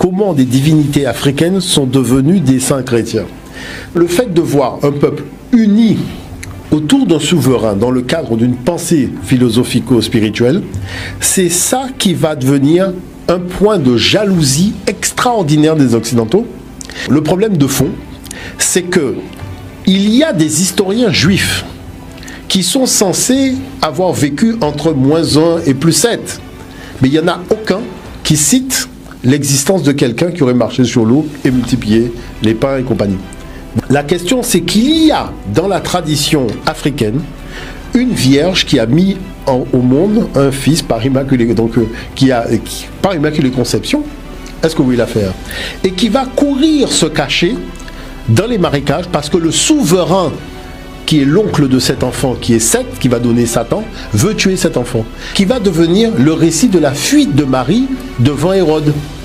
comment des divinités africaines sont devenues des saints chrétiens. Le fait de voir un peuple uni autour d'un souverain dans le cadre d'une pensée philosophico-spirituelle, c'est ça qui va devenir un point de jalousie extraordinaire des Occidentaux. Le problème de fond, c'est que il y a des historiens juifs qui sont censés avoir vécu entre -1 et +7. Mais il n'y en a aucun qui cite l'existence de quelqu'un qui aurait marché sur l'eau et multiplié les pains et compagnie. La question, c'est qu'il y a dans la tradition africaine une vierge qui a mis au monde un fils par immaculée, par immaculée conception. Est-ce que vous voyez l'affaire? Et qui va courir se cacher dans les marécages parce que le souverain qui est l'oncle de cet enfant, qui est Seth, qui va donner Satan, veut tuer cet enfant, qui va devenir le récit de la fuite de Marie devant Hérode.